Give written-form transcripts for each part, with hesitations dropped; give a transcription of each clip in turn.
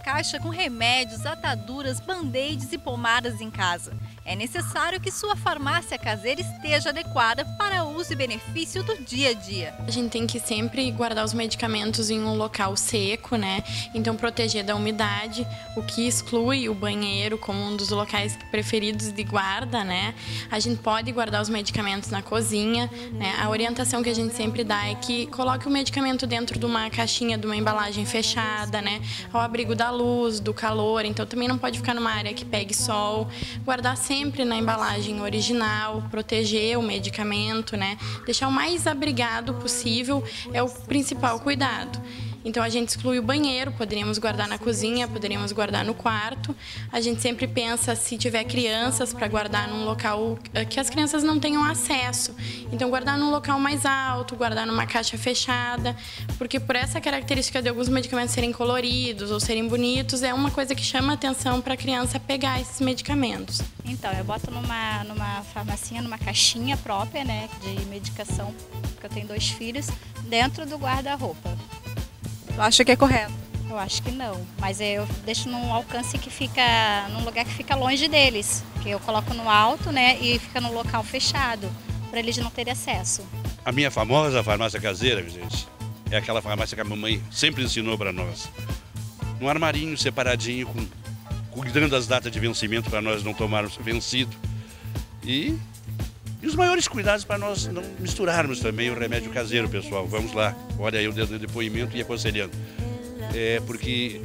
caixa com remédios, ataduras, band-aids e pomadas em casa. É necessário que sua farmácia caseira esteja adequada para uso e benefício do dia a dia. A gente tem que sempre guardar os medicamentos em um local seco, né? Então proteger da umidade, o que exclui o banheiro como um dos locais preferidos de guarda, né? A gente pode guardar os medicamentos na cozinha, né? A orientação que a gente sempre dá é que coloque o medicamento dentro de uma caixinha, de uma embalagem fechada, né? Ao abrigo da luz, do calor, então também não pode ficar numa área que pegue sol. Guardar sempre na embalagem original, proteger o medicamento, né? Deixar o mais abrigado possível é o principal cuidado. Então a gente exclui o banheiro, poderíamos guardar na cozinha, poderíamos guardar no quarto. A gente sempre pensa se tiver crianças para guardar num local que as crianças não tenham acesso. Então guardar num local mais alto, guardar numa caixa fechada, porque por essa característica de alguns medicamentos serem coloridos ou serem bonitos, é uma coisa que chama atenção para a criança pegar esses medicamentos. Então, eu boto numa farmacinha, numa caixinha própria, né, de medicação, porque eu tenho 2 filhos, dentro do guarda-roupa. Tu acha que é correto? Eu acho que não, mas eu deixo num alcance que fica, num lugar que fica longe deles, que eu coloco no alto, né, e fica num local fechado, para eles não terem acesso. A minha famosa farmácia caseira, gente, é aquela farmácia que a mamãe sempre ensinou para nós. Um armarinho separadinho, cuidando das datas de vencimento para nós não tomarmos vencido. E os maiores cuidados para nós não misturarmos também o remédio caseiro, pessoal. Vamos lá, olha aí o depoimento e aconselhando. Porque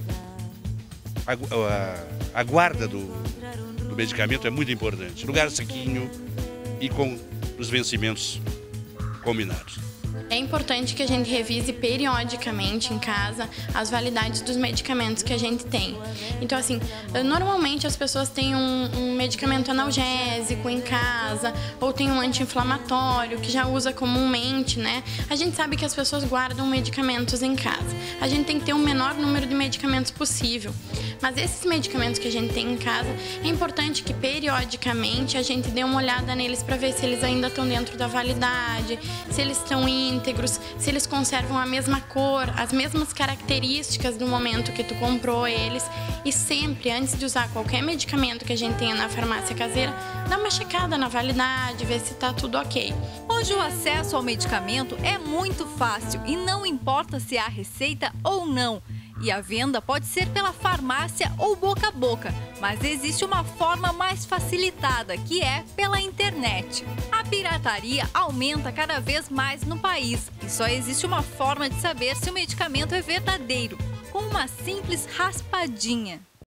a guarda do medicamento é muito importante. Lugar sequinho e com os vencimentos combinados. É importante que a gente revise periodicamente em casa as validades dos medicamentos que a gente tem. Então, assim, normalmente as pessoas têm um medicamento analgésico em casa ou tem um anti-inflamatório que já usa comumente, né? A gente sabe que as pessoas guardam medicamentos em casa. A gente tem que ter o menor número de medicamentos possível. Mas esses medicamentos que a gente tem em casa, é importante que periodicamente a gente dê uma olhada neles para ver se eles ainda estão dentro da validade, se eles estão íntegros, se eles conservam a mesma cor, as mesmas características do momento que tu comprou eles. E sempre, antes de usar qualquer medicamento que a gente tenha na farmácia caseira, dá uma checada na validade, ver se está tudo ok. Hoje o acesso ao medicamento é muito fácil e não importa se há receita ou não. E a venda pode ser pela farmácia ou boca a boca, mas existe uma forma mais facilitada, que é pela internet. A pirataria aumenta cada vez mais no país e só existe uma forma de saber se o medicamento é verdadeiro, com uma simples raspadinha.